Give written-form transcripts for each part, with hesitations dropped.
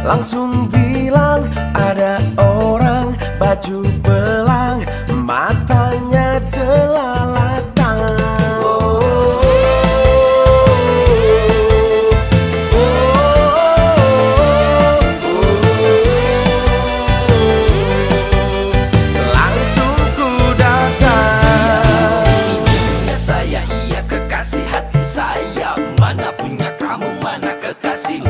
langsung bilang ada orang baju belang, matanya jelalatan. Langsung ku datang. Ini saya, iya kekasih hati saya. Mana punya kamu, mana kekasihmu?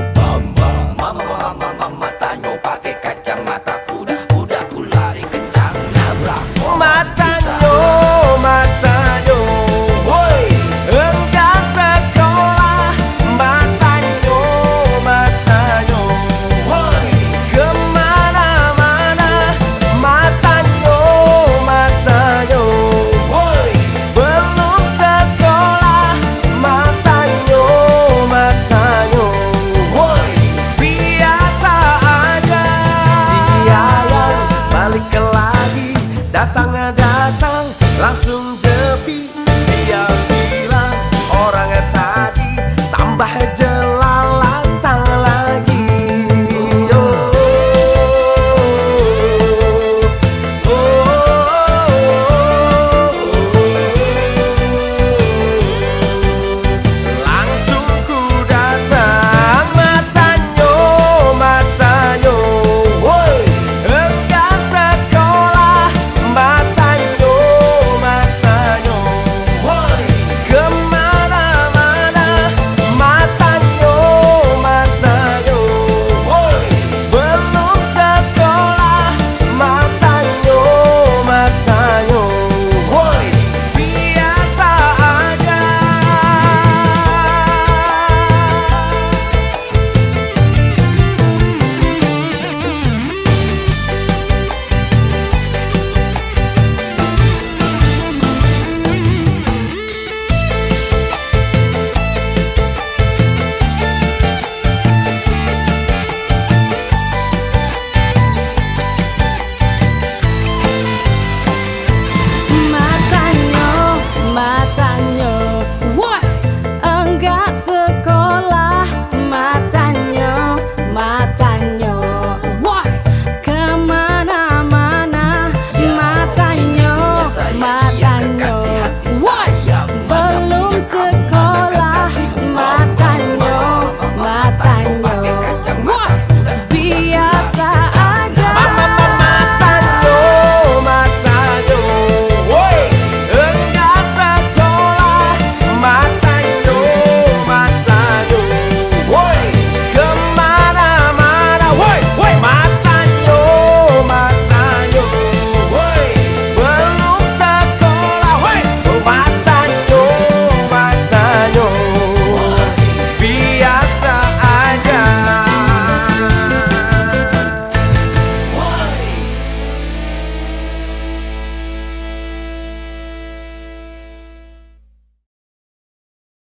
Mama tanya pakai kacamata kuda, udah ku lari kencang nabrak. Matanyo, matanyo, Woi, engkau sekolah. Matanyo, matanyo, woi, kemana-mana. Matanyo, matanyo, woi, belum sekolah. Matanyo, matanyo, woi. biasa aja. Si ayah balik lagi, datang